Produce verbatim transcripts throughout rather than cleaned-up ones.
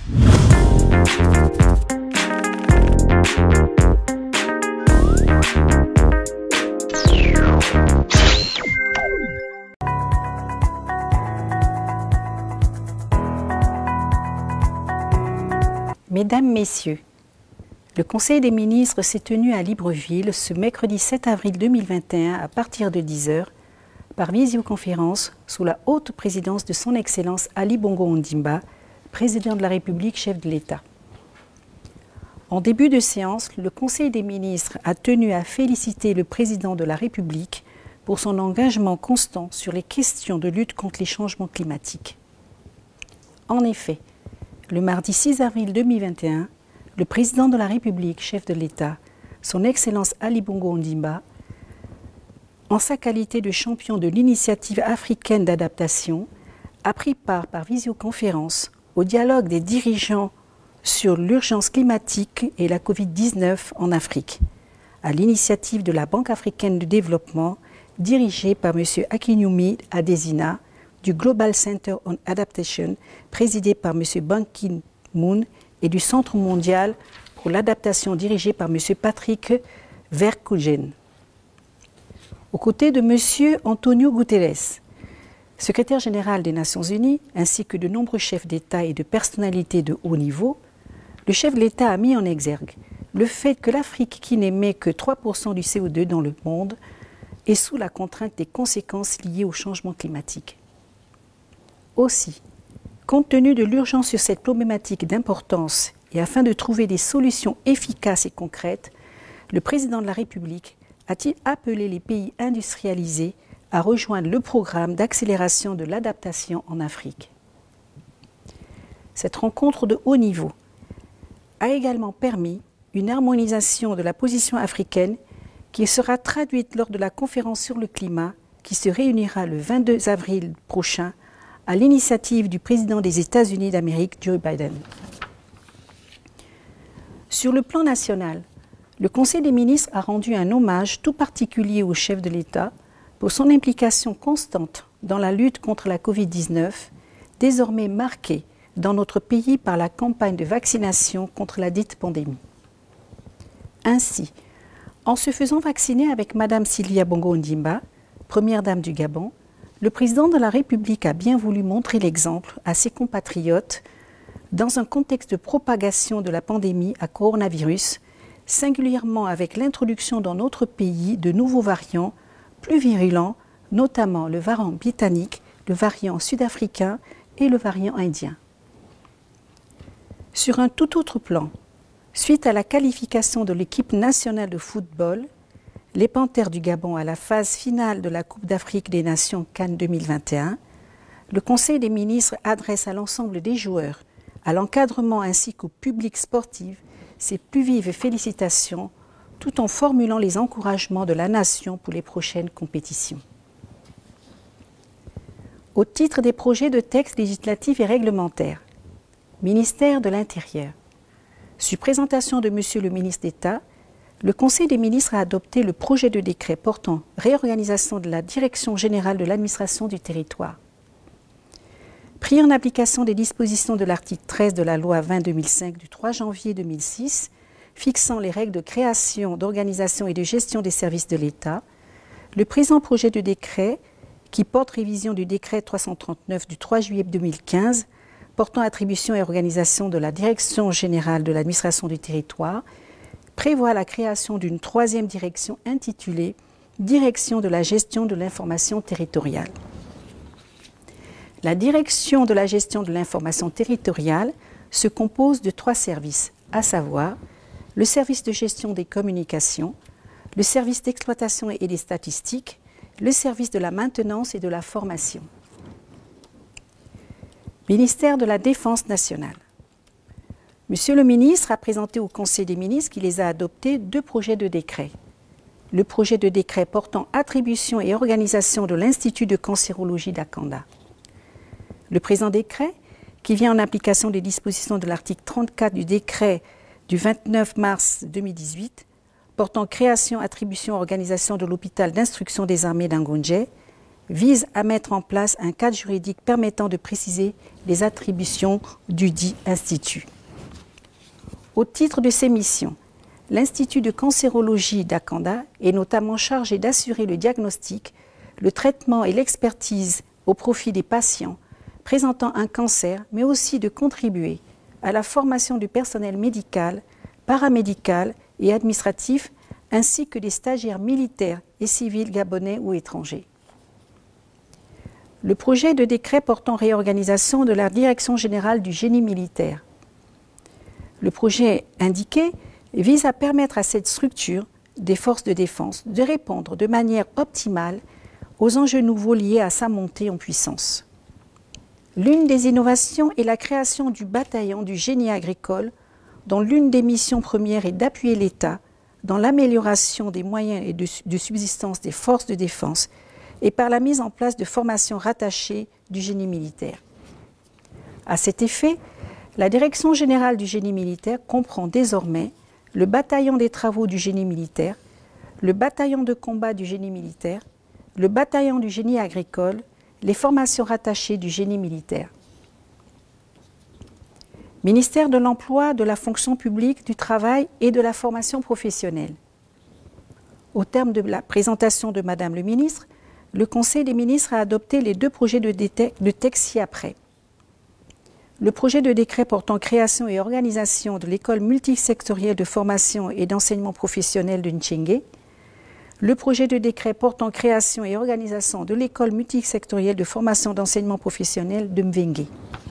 Mesdames, Messieurs, le Conseil des ministres s'est tenu à Libreville ce mercredi sept avril deux mille vingt et un à partir de dix heures par visioconférence sous la haute présidence de son Excellence Ali Bongo Ondimba, président de la République, chef de l'État. En début de séance, le Conseil des ministres a tenu à féliciter le président de la République pour son engagement constant sur les questions de lutte contre les changements climatiques. En effet, le mardi six avril deux mille vingt et un, le président de la République, chef de l'État, son Excellence Ali Bongo Ondimba, en sa qualité de champion de l'initiative africaine d'adaptation, a pris part par visioconférence au dialogue des dirigeants sur l'urgence climatique et la Covid dix-neuf en Afrique, à l'initiative de la Banque africaine de développement, dirigée par M. Akinyumi Adesina, du Global Center on Adaptation, présidé par M. Ban Ki-moon, et du Centre mondial pour l'adaptation, dirigé par M. Patrick Verkuygen. Aux côtés de M. Antonio Guterres, secrétaire général des Nations Unies, ainsi que de nombreux chefs d'État et de personnalités de haut niveau, le chef de l'État a mis en exergue le fait que l'Afrique, qui n'émet que trois pour cent du C O deux dans le monde, est sous la contrainte des conséquences liées au changement climatique. Aussi, compte tenu de l'urgence sur cette problématique d'importance et afin de trouver des solutions efficaces et concrètes, le président de la République a-t-il appelé les pays industrialisés à rejoindre le programme d'accélération de l'adaptation en Afrique. Cette rencontre de haut niveau a également permis une harmonisation de la position africaine qui sera traduite lors de la conférence sur le climat qui se réunira le vingt-deux avril prochain à l'initiative du président des États-Unis d'Amérique, Joe Biden. Sur le plan national, le Conseil des ministres a rendu un hommage tout particulier au chef de l'État pour son implication constante dans la lutte contre la Covid dix-neuf, désormais marquée dans notre pays par la campagne de vaccination contre la dite pandémie. Ainsi, en se faisant vacciner avec Mme Sylvia Bongo Ondimba, première dame du Gabon, le président de la République a bien voulu montrer l'exemple à ses compatriotes dans un contexte de propagation de la pandémie à coronavirus, singulièrement avec l'introduction dans notre pays de nouveaux variants plus virulents, notamment le variant britannique, le variant sud-africain et le variant indien. Sur un tout autre plan, suite à la qualification de l'équipe nationale de football, les Panthères du Gabon à la phase finale de la Coupe d'Afrique des Nations Cannes deux mille vingt et un, le Conseil des ministres adresse à l'ensemble des joueurs, à l'encadrement ainsi qu'au public sportif ses plus vives félicitations, tout en formulant les encouragements de la nation pour les prochaines compétitions. Au titre des projets de textes législatifs et réglementaires, ministère de l'Intérieur, sur présentation de Monsieur le ministre d'État, le Conseil des ministres a adopté le projet de décret portant réorganisation de la Direction générale de l'administration du territoire. Pris en application des dispositions de l'article treize de la loi vingt deux mille cinq du trois janvier deux mille six, fixant les règles de création, d'organisation et de gestion des services de l'État, le présent projet de décret, qui porte révision du décret trois cent trente-neuf du trois juillet deux mille quinze, portant attribution et organisation de la Direction générale de l'administration du territoire, prévoit la création d'une troisième direction intitulée « Direction de la gestion de l'information territoriale ». La Direction de la gestion de l'information territoriale se compose de trois services, à savoir le service de gestion des communications, le service d'exploitation et des statistiques, le service de la maintenance et de la formation. Ministère de la Défense nationale. Monsieur le ministre a présenté au Conseil des ministres qui les a adoptés deux projets de décret. Le projet de décret portant attribution et organisation de l'Institut de cancérologie d'Akanda. Le présent décret, qui vient en application des dispositions de l'article trente-quatre du décret du vingt-neuf mars deux mille dix-huit, portant création, attribution, organisation de l'hôpital d'instruction des armées d'Angonje, vise à mettre en place un cadre juridique permettant de préciser les attributions du dit institut. Au titre de ses missions, l'Institut de cancérologie d'Akanda est notamment chargé d'assurer le diagnostic, le traitement et l'expertise au profit des patients présentant un cancer, mais aussi de contribuer à la formation du personnel médical, paramédical et administratif, ainsi que des stagiaires militaires et civils gabonais ou étrangers. Le projet de décret portant réorganisation de la Direction générale du génie militaire. Le projet indiqué vise à permettre à cette structure des forces de défense de répondre de manière optimale aux enjeux nouveaux liés à sa montée en puissance. L'une des innovations est la création du bataillon du génie agricole, dont l'une des missions premières est d'appuyer l'État dans l'amélioration des moyens et de, de subsistance des forces de défense et par la mise en place de formations rattachées du génie militaire. À cet effet, la Direction générale du génie militaire comprend désormais le bataillon des travaux du génie militaire, le bataillon de combat du génie militaire, le bataillon du génie agricole, les formations rattachées du génie militaire. Ministère de l'Emploi, de la fonction publique, du travail et de la formation professionnelle. Au terme de la présentation de Madame le ministre, le Conseil des ministres a adopté les deux projets de, de texte ci-après. Le projet de décret portant création et organisation de l'école multisectorielle de formation et d'enseignement professionnel de Ntchengue, le projet de décret portant création et organisation de l'école multisectorielle de formation d'enseignement professionnel de Mvengue.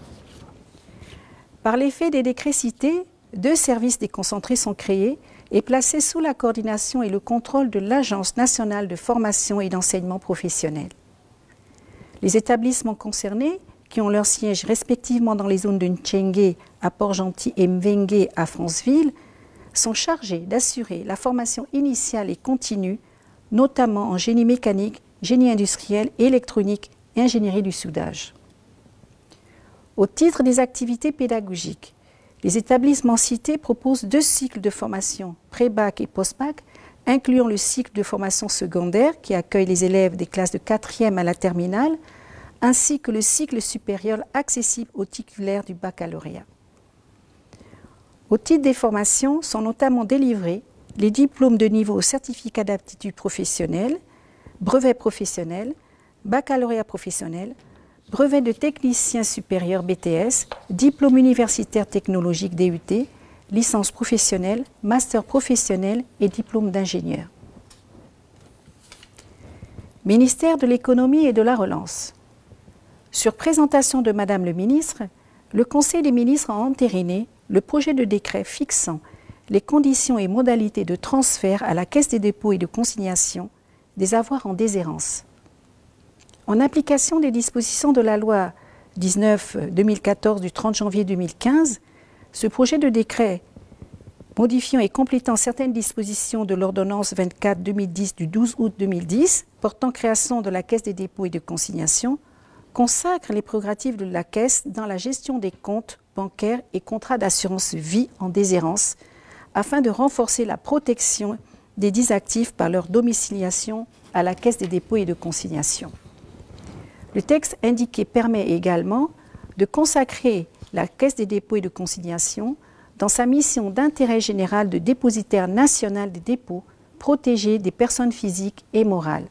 Par l'effet des décrets cités, deux services déconcentrés sont créés et placés sous la coordination et le contrôle de l'Agence nationale de formation et d'enseignement professionnel. Les établissements concernés, qui ont leur siège respectivement dans les zones de Ntchengue, à Port-Gentil et Mvengue à Franceville, sont chargés d'assurer la formation initiale et continue, notamment en génie mécanique, génie industriel, électronique et ingénierie du soudage. Au titre des activités pédagogiques, les établissements cités proposent deux cycles de formation, pré-bac et post-bac, incluant le cycle de formation secondaire qui accueille les élèves des classes de quatrième à la terminale, ainsi que le cycle supérieur accessible aux titulaires du baccalauréat. Au titre des formations sont notamment délivrés les diplômes de niveau certificat d'aptitude professionnelle, brevet professionnel, baccalauréat professionnel, brevet de technicien supérieur B T S, diplôme universitaire technologique D U T, licence professionnelle, master professionnel et diplôme d'ingénieur. Ministère de l'économie et de la relance. Sur présentation de Madame le ministre, le Conseil des ministres a entériné le projet de décret fixant les conditions et modalités de transfert à la Caisse des dépôts et de consignation des avoirs en déshérence. En application des dispositions de la loi dix-neuf deux mille quatorze du trente janvier deux mille quinze, ce projet de décret modifiant et complétant certaines dispositions de l'ordonnance vingt-quatre deux mille dix du douze août deux mille dix portant création de la Caisse des dépôts et de consignation consacre les prérogatives de la Caisse dans la gestion des comptes bancaires et contrats d'assurance vie en déshérence afin de renforcer la protection des dits actifs par leur domiciliation à la Caisse des dépôts et de consignation. Le texte indiqué permet également de consacrer la Caisse des dépôts et de consignation dans sa mission d'intérêt général de dépositaire national des dépôts protégés des personnes physiques et morales.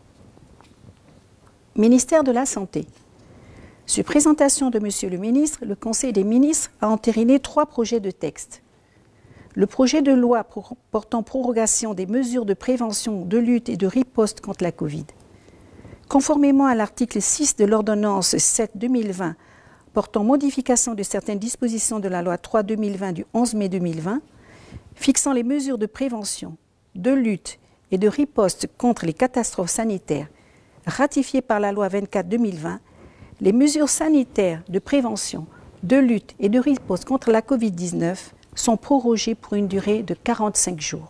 Ministère de la Santé. Sur présentation de Monsieur le ministre, le Conseil des ministres a entériné trois projets de texte. Le projet de loi portant prorogation des mesures de prévention, de lutte et de riposte contre la Covid. Conformément à l'article six de l'ordonnance sept deux mille vingt portant modification de certaines dispositions de la loi trois deux mille vingt du onze mai deux mille vingt, fixant les mesures de prévention, de lutte et de riposte contre les catastrophes sanitaires, ratifiées par la loi vingt-quatre deux mille vingt, les mesures sanitaires de prévention, de lutte et de riposte contre la Covid dix-neuf sont prorogées pour une durée de quarante-cinq jours.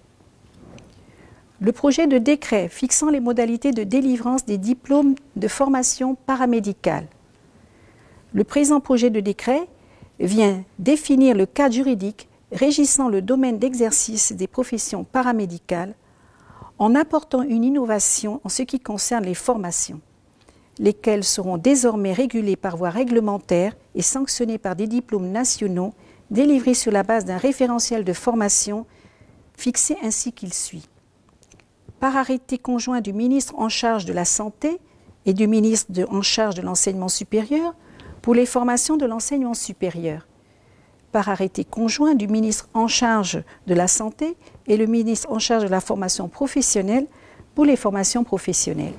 Le projet de décret fixant les modalités de délivrance des diplômes de formation paramédicale. Le présent projet de décret vient définir le cadre juridique régissant le domaine d'exercice des professions paramédicales en apportant une innovation en ce qui concerne les formations. lesquels seront désormais régulés par voie réglementaire et sanctionnés par des diplômes nationaux délivrés sur la base d'un référentiel de formation fixé ainsi qu'il suit. Par arrêté conjoint du ministre en charge de la Santé et du ministre de, en charge de l'enseignement supérieur pour les formations de l'enseignement supérieur. Par arrêté conjoint du ministre en charge de la Santé et le ministre en charge de la formation professionnelle pour les formations professionnelles.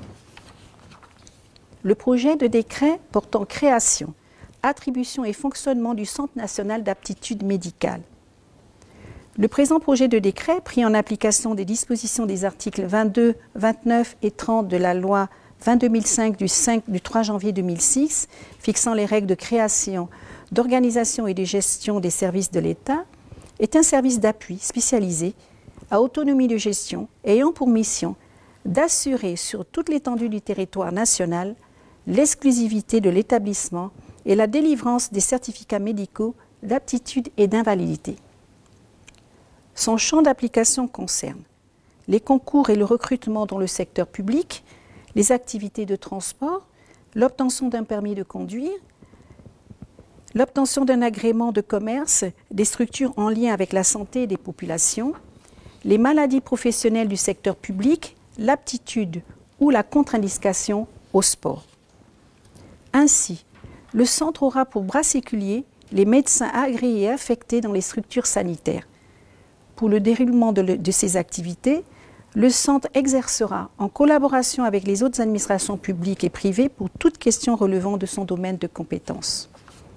Le projet de décret portant création, attribution et fonctionnement du Centre national d'aptitude médicale. Le présent projet de décret, pris en application des dispositions des articles vingt-deux, vingt-neuf et trente de la loi vingt-deux mille cinq du, cinq, du trois janvier deux mille six, fixant les règles de création, d'organisation et de gestion des services de l'État, est un service d'appui spécialisé à autonomie de gestion ayant pour mission d'assurer sur toute l'étendue du territoire national l'exclusivité de l'établissement et la délivrance des certificats médicaux d'aptitude et d'invalidité. Son champ d'application concerne les concours et le recrutement dans le secteur public, les activités de transport, l'obtention d'un permis de conduire, l'obtention d'un agrément de commerce des structures en lien avec la santé des populations, les maladies professionnelles du secteur public, l'aptitude ou la contre-indication au sport. Ainsi, le centre aura pour bras séculier les médecins agréés et affectés dans les structures sanitaires. Pour le déroulement de, le, de ces activités, le centre exercera en collaboration avec les autres administrations publiques et privées pour toute question relevant de son domaine de compétence.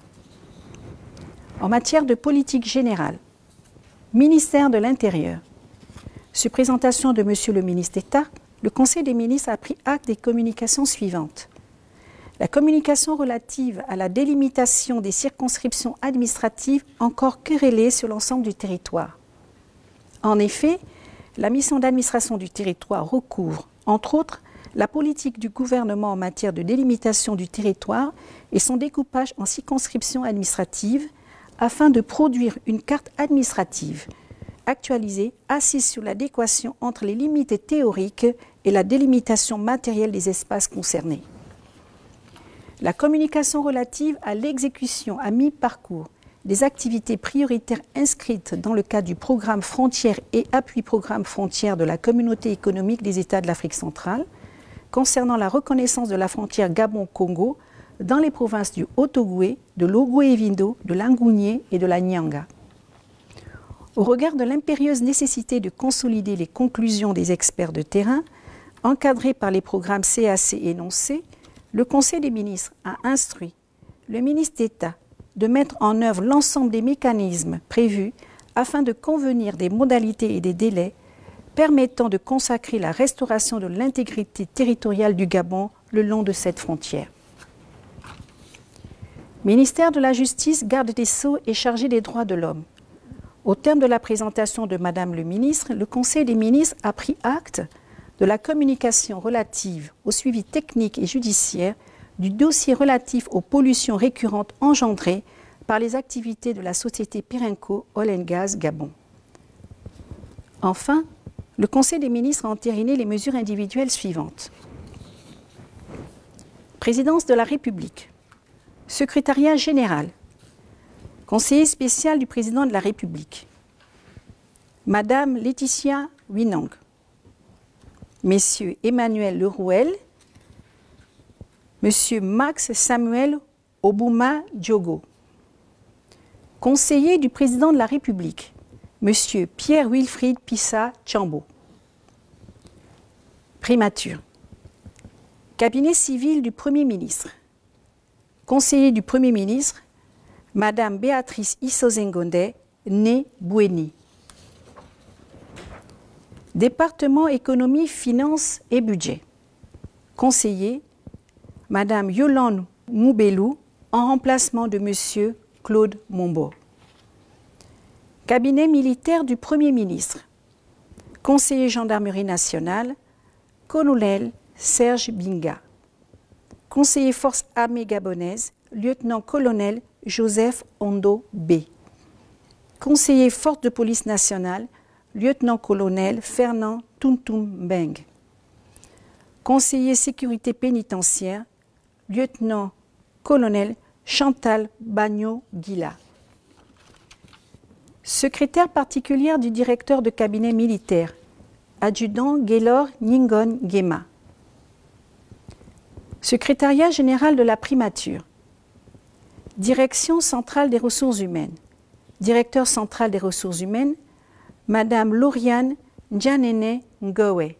En matière de politique générale, ministère de l'Intérieur, sur présentation de Monsieur le ministre d'État, le Conseil des ministres a pris acte des communications suivantes. La communication relative à la délimitation des circonscriptions administratives encore querellées sur l'ensemble du territoire. En effet, la mission d'administration du territoire recouvre, entre autres, la politique du gouvernement en matière de délimitation du territoire et son découpage en circonscriptions administratives afin de produire une carte administrative actualisée assise sur l'adéquation entre les limites théoriques et la délimitation matérielle des espaces concernés. La communication relative à l'exécution à mi-parcours des activités prioritaires inscrites dans le cadre du programme Frontières et appui programme Frontières de la Communauté économique des États de l'Afrique centrale concernant la reconnaissance de la frontière Gabon-Congo dans les provinces du Haut-Ogooué, de l'Ogooué-Vindo, de l'Angounié et de la Nyanga. Au regard de l'impérieuse nécessité de consolider les conclusions des experts de terrain, encadrées par les programmes C A C énoncés, le Conseil des ministres a instruit le ministre d'État de mettre en œuvre l'ensemble des mécanismes prévus afin de convenir des modalités et des délais permettant de consacrer la restauration de l'intégrité territoriale du Gabon le long de cette frontière. Ministère de la Justice, garde des Sceaux et chargé des droits de l'homme. Au terme de la présentation de Madame le ministre, le Conseil des ministres a pris acte de la communication relative au suivi technique et judiciaire du dossier relatif aux pollutions récurrentes engendrées par les activités de la société Perenco Oil and Gas Gabon. Enfin, le Conseil des ministres a entériné les mesures individuelles suivantes. Présidence de la République, Secrétariat général, Conseiller spécial du Président de la République, Madame Laetitia Winong, Messieurs Emmanuel Lerouel, Monsieur Max Samuel Obouma Diogo, Conseiller du Président de la République, Monsieur Pierre-Wilfried Pissa Tchambo, Primature, Cabinet civil du Premier ministre, Conseiller du Premier ministre, Madame Béatrice Issozengonde, née Bouéni. Département économie, finances et budget. Conseiller, Madame Yolande Moubelou, en remplacement de Monsieur Claude Mombo. Cabinet militaire du Premier ministre. Conseiller gendarmerie nationale, Colonel Serge Binga. Conseiller forces armées gabonaises, lieutenant-colonel Joseph Ondo B. Conseiller force de police nationale, lieutenant-colonel Fernand Tuntum Beng. Conseiller sécurité pénitentiaire, lieutenant-colonel Chantal Bagno-Guila. Secrétaire particulière du directeur de cabinet militaire, adjudant Gaylor Ningon Guéma. Secrétariat général de la primature. Direction centrale des ressources humaines. Directeur central des ressources humaines, Madame Lauriane Njanene Ngowe.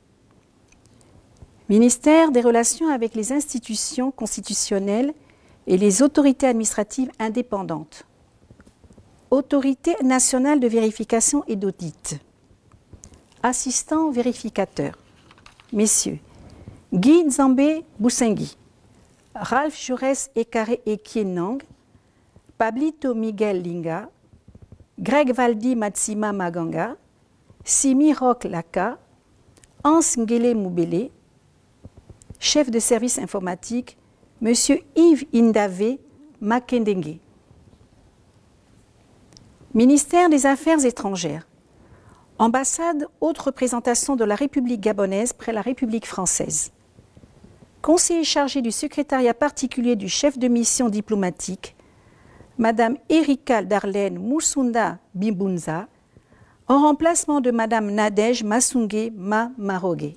Ministère des relations avec les institutions constitutionnelles et les autorités administratives indépendantes. Autorité nationale de vérification et d'audit. Assistant vérificateur. Messieurs, Guy Nzambé Boussengui, Ralph Jaurès Ekare Ekienang, Pablito Miguel Linga, Greg Valdi Matsima Maganga, Simi Rock Laka, Hans Ngele Moubele, chef de service informatique, Monsieur Yves Indave Makendenge. Ministère des Affaires étrangères. Ambassade, haute représentation de la République gabonaise près la République française. Conseiller chargé du secrétariat particulier du chef de mission diplomatique, Madame Erika Darlene Moussunda Bibunza, en remplacement de Madame Nadège Massunge Ma Marogue.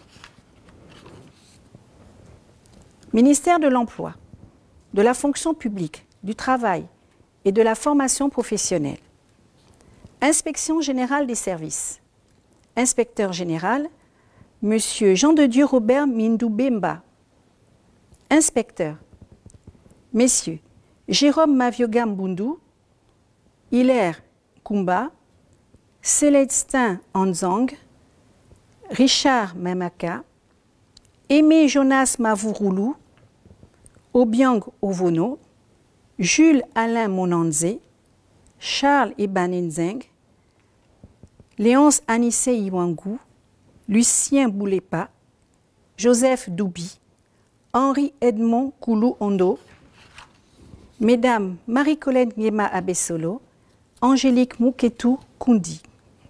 Ministère de l'Emploi, de la fonction publique, du travail et de la formation professionnelle. Inspection générale des services. Inspecteur général, Monsieur Jean-de-Dieu Robert Mindoubemba. Inspecteur, Messieurs Jérôme Mavioga Mbundu, Hilaire Kumba, Célestin Anzang, Richard Memaka, Aimé Jonas Mavouroulou, Obiang Ovono, Jules Alain Monanze, Charles Ebanenzeng, Léonce Anissé Iwangu, Lucien Boulepa, Joseph Doubi, Henri Edmond Koulou Ondo, Mesdames Marie-Colette Nguema Abessolo, Angélique Mouketou Koundi.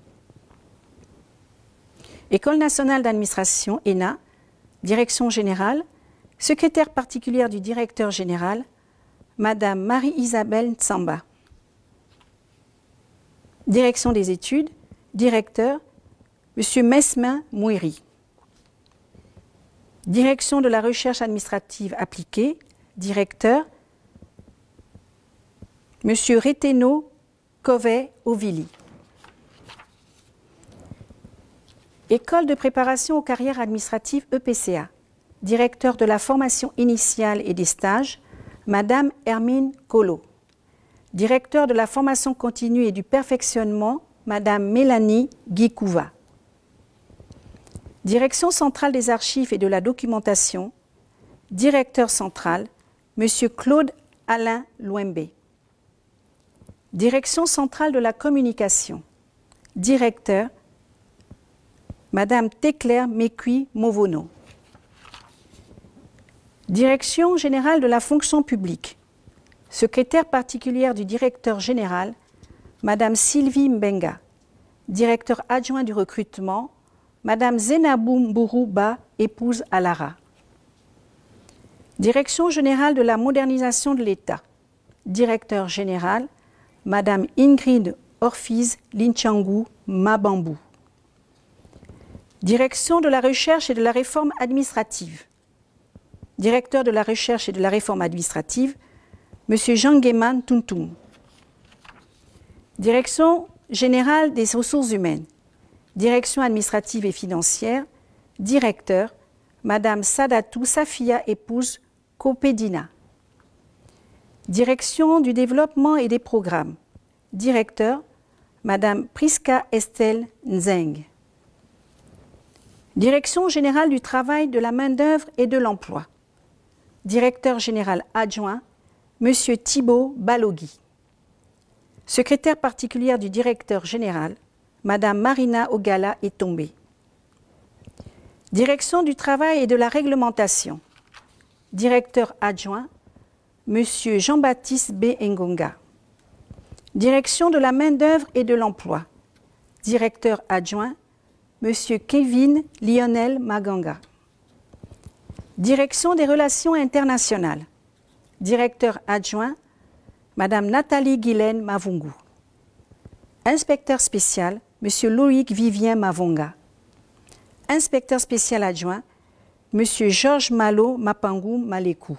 École nationale d'administration, E N A, Direction générale, secrétaire particulière du directeur général, Madame Marie-Isabelle Tsamba. Direction des études, directeur, Monsieur Mesmin Mouiri. Direction de la recherche administrative appliquée, directeur, Monsieur Reteno Covey Ovili. École de préparation aux carrières administratives E P C A, directeur de la formation initiale et des stages, Madame Hermine Colo. Directeur de la formation continue et du perfectionnement, Madame Mélanie Guikouva. Direction centrale des archives et de la documentation, directeur central, Monsieur Claude Alain Louembe. Direction centrale de la communication, directeur, Madame Teclair Mekui Movono. Direction générale de la fonction publique, secrétaire particulière du directeur général, Madame Sylvie Mbenga. Directeur adjoint du recrutement, Madame Zenabou Mbourouba, épouse Alara. Direction générale de la modernisation de l'État, directeur général, Madame Ingrid Orfiz Linchangu Mabambou. Direction de la recherche et de la réforme administrative, directeur de la recherche et de la réforme administrative, Monsieur Jean Guéman Tuntum. Direction générale des ressources humaines, direction administrative et financière, directeur, Madame Sadatou Safia, épouse Kopedina. Direction du développement et des programmes, directeur, Madame Priska Estelle Nzeng. Direction générale du travail, de la main-d'œuvre et de l'emploi, directeur général adjoint, Monsieur Thibault Balogui. Secrétaire particulière du directeur général, Madame Marina Ogala Etombé. Direction du travail et de la réglementation, directeur adjoint, Monsieur Jean-Baptiste B. Ngonga. Direction de la main-d'œuvre et de l'emploi, directeur adjoint, Monsieur Kevin Lionel Maganga. Direction des relations internationales. Directeur adjoint, Madame Nathalie Guylaine Mavungu. Inspecteur spécial, Monsieur Loïc Vivien Mavonga. Inspecteur spécial adjoint, Monsieur Georges Malo Mapangou Malekou.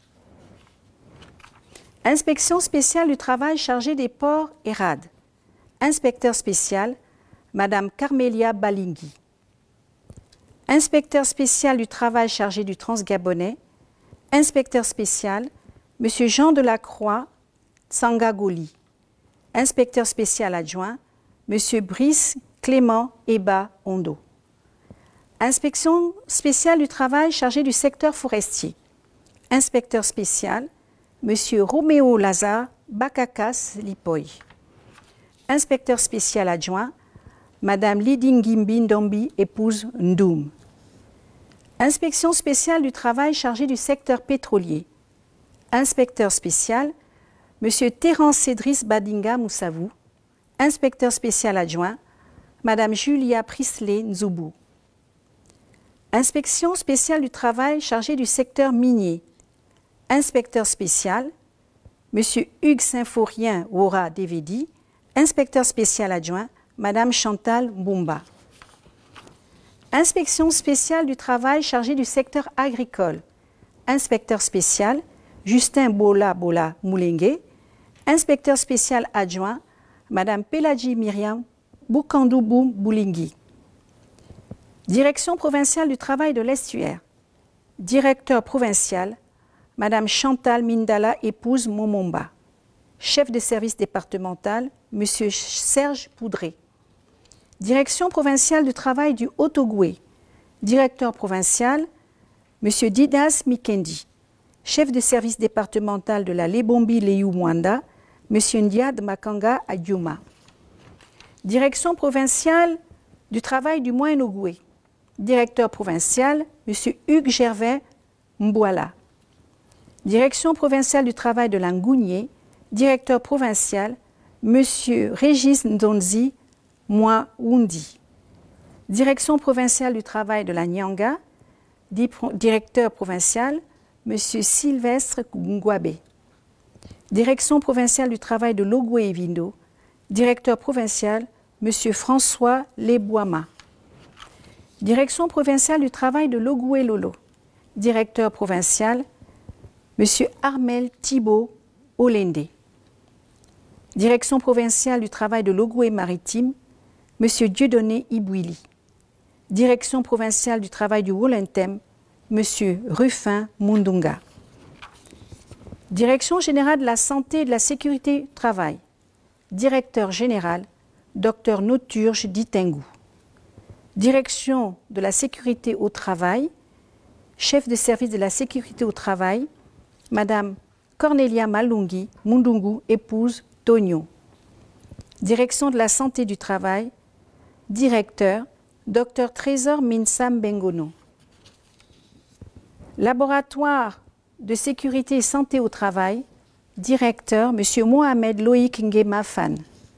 Inspection spéciale du travail chargée des ports et rades. Inspecteur spécial, Madame Carmélia Balingui. Inspecteur spécial du travail chargé du Transgabonais. Inspecteur spécial, Monsieur Jean Delacroix Tsangagoli. Inspecteur spécial adjoint, Monsieur Brice Clément Eba Ondo. Inspection spéciale du travail chargé du secteur forestier. Inspecteur spécial, Monsieur Roméo Lazare Bakakas Lipoy. Inspecteur spécial adjoint, Madame Lidingimbi Ndombi, épouse Ndoum. Inspection spéciale du travail chargé du secteur pétrolier. Inspecteur spécial, Monsieur Terence Cédris Badinga Moussavou. Inspecteur spécial adjoint, Madame Julia Prisley Nzoubou. Inspection spéciale du travail chargé du secteur minier. Inspecteur spécial, Monsieur Hugues Symphorien Wora Devedi. Inspecteur spécial adjoint, Madame Chantal Mbumba. Inspection spéciale du travail chargé du secteur agricole. Inspecteur spécial, Justin Bola Bola Moulengue. Inspecteur spécial adjoint, Madame Peladji Myriam Boukandoubou Boulingui. Direction provinciale du travail de l'estuaire. Directeur provincial, Madame Chantal Mindala, épouse Momomba. Chef de service départemental, Monsieur Serge Poudré. Direction provinciale du travail du Haut-Ogooué. Directeur provincial, Monsieur Didas Mikendi. Chef de service départemental de la Lebombi-Leyou-Mwanda, Monsieur Ndiad Makanga Adjouma. Direction provinciale du travail du Moyen-Ogooué. Directeur provincial, Monsieur Hugues Gervais Mbouala. Direction provinciale du travail de l'Angounier. Directeur provincial, Monsieur Régis Ndonzi Mouaoundi. Direction provinciale du travail de la Nyanga. Directeur provincial, Monsieur Sylvestre Ngouabé. Direction provinciale du travail de Logoué et Vindo. Directeur provincial, Monsieur François Lebouama. Direction provinciale du travail de Logoué Lolo. Directeur provincial, Monsieur Armel Thibault Olende. Direction provinciale du travail de Logoué Maritime, Monsieur Dieudonné Ibouili. Direction provinciale du travail du Wolentem, Monsieur Ruffin Mundunga. Direction générale de la santé et de la sécurité au travail. Directeur général, Docteur Noturge Ditengou. Direction de la sécurité au travail, chef de service de la sécurité au travail, Madame Cornelia Malungi Mundungu, épouse Tonio. Direction de la santé du travail, directeur, Docteur Trésor Minsam Bengono. Laboratoire de sécurité et santé au travail, directeur, Monsieur Mohamed Loïc Nguema Fan.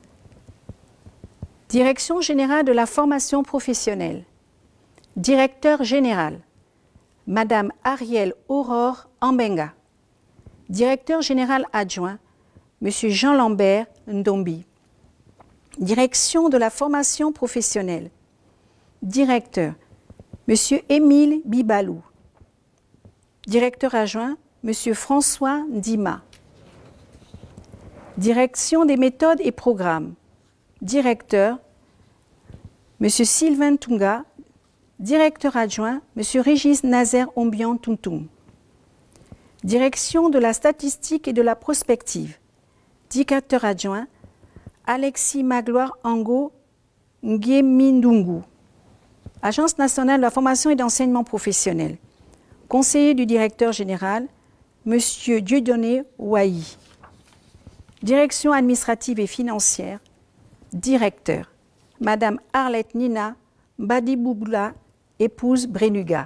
Direction générale de la formation professionnelle. Directeur général, Madame Ariel Aurore Ambenga. Directeur général adjoint, Monsieur Jean Lambert Ndombi. Direction de la formation professionnelle. Directeur, Monsieur Émile Bibalou. Directeur adjoint, Monsieur François Ndima. Direction des méthodes et programmes. Directeur, Monsieur Sylvain Tunga. Directeur adjoint, Monsieur Régis Nazer Ombian Tuntum. Direction de la statistique et de la prospective. Directeur adjoint, Alexis Magloire Ango Nguemindungu. Agence nationale de la formation et d'enseignement professionnel. Conseiller du directeur général, Monsieur Dieudonné Ouahi. Direction administrative et financière. Directeur, Madame Arlette Nina Badiboubla, épouse Brenuga.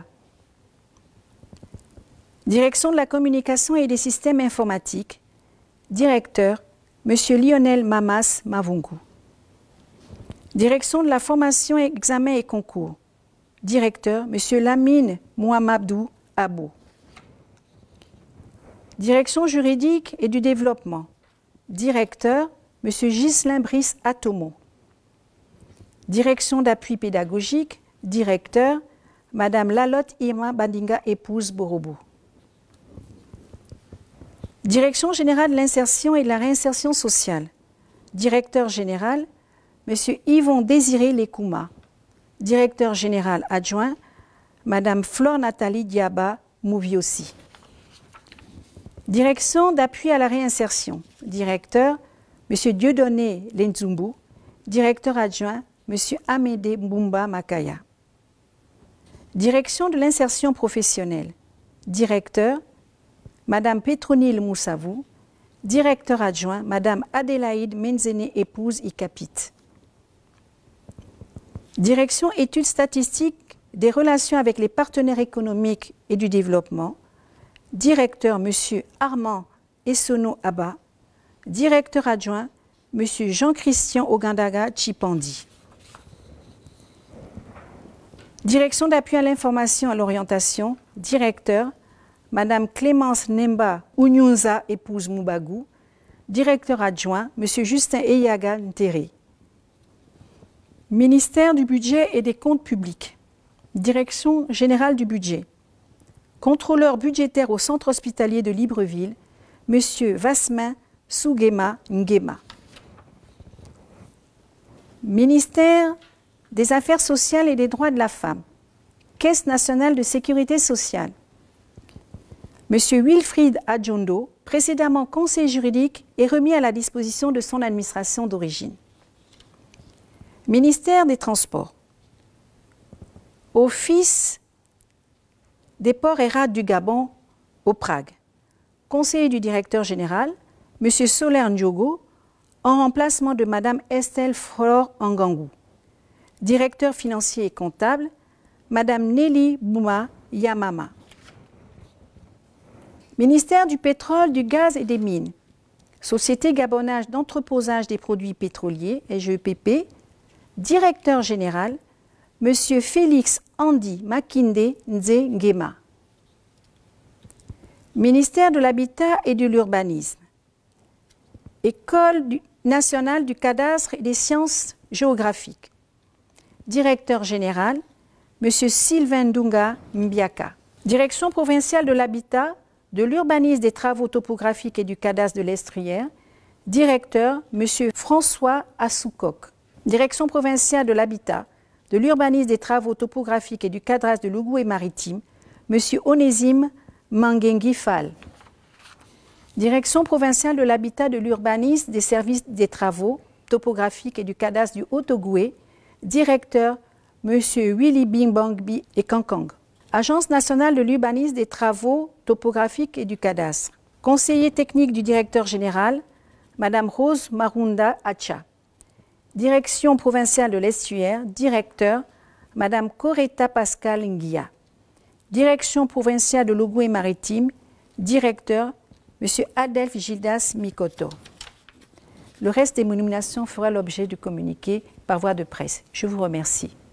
Direction de la communication et des systèmes informatiques. Directeur, Monsieur Lionel Mamas Mavungu. Direction de la formation, examen et concours. Directeur, Monsieur Lamine Mouamadou Abo. Direction juridique et du développement. Directeur, M. Ghislain Brice Atomo. Direction d'appui pédagogique. Directeur, Mme Lalotte Irma Bandinga, épouse Borobo. Direction générale de l'insertion et de la réinsertion sociale. Directeur général, M. Yvon Désiré Lekouma. Directeur général adjoint, Mme Flore Nathalie Diaba Mouviosi. Direction d'appui à la réinsertion. Directeur, M. Dieudonné Lenzumbu. Directeur adjoint, M. Amédée Mbumba Makaya. Direction de l'insertion professionnelle. Directeur, Mme Petronile Moussavou. Directeur adjoint, Mme Adélaïde Menzene, épouse Ikapit. Direction études statistiques des relations avec les partenaires économiques et du développement. Directeur, M. Armand Essono Abba. Directeur adjoint, M. Jean-Christian Ogandaga Chipandi. Direction d'appui à l'information et à l'orientation. Directeur, Mme Clémence Nemba Ounyunza, épouse Moubagou. Directeur adjoint, M. Justin Eyaga Ntere. Ministère du budget et des comptes publics. Direction générale du budget. Contrôleur budgétaire au centre hospitalier de Libreville, M. Vasmin Sougema Ngema. Ministère des Affaires sociales et des droits de la femme. Caisse nationale de sécurité sociale. M. Wilfried Adjondo, précédemment conseiller juridique, est remis à la disposition de son administration d'origine. Ministère des Transports. Office des ports et rades du Gabon au Prague. Conseiller du directeur général, M. Soler Ndiogo, en remplacement de Mme Estelle Flore Angangou. Directeur financier et comptable, Mme Nelly Bouma Yamama. Ministère du pétrole, du gaz et des mines. Société gabonage d'entreposage des produits pétroliers, S G E P P. Directeur général, M. Félix Andy Makinde Nze Ngema. Ministère de l'Habitat et de l'Urbanisme. École nationale du cadastre et des sciences géographiques. Directeur général, M. Sylvain Dunga Mbiaka. Direction provinciale de l'Habitat, de l'Urbanisme, des travaux topographiques et du cadastre de l'Estruaire. Directeur, M. François Assoukok. Direction provinciale de l'Habitat, de l'Urbanisme, des travaux topographiques et du cadastre de l'Ougoué maritime, M. Onésime Mangengi Fall. Direction provinciale de l'Habitat, de l'Urbanisme, des services des travaux topographiques et du cadastre du Haut-Ogooué, Directeur, M. Willy Bingbangbi et Kankang. Agence nationale de l'urbanisme, des travaux topographiques et du cadastre. Conseiller technique du directeur général, Mme Rose Marunda Acha. Direction provinciale de l'Estuaire, directeur, Mme Coretta Pascal Nguia. Direction provinciale de l'Ogooué maritime, directeur, M. Adelph Gildas Mikoto. Le reste des nominations fera l'objet du communiqué par voie de presse. Je vous remercie.